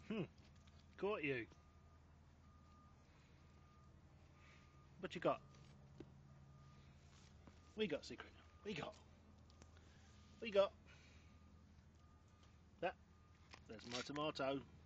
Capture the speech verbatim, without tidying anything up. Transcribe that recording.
Hmm. Caught you. What you got? We got secret. We got. We got. That. There's my tomato.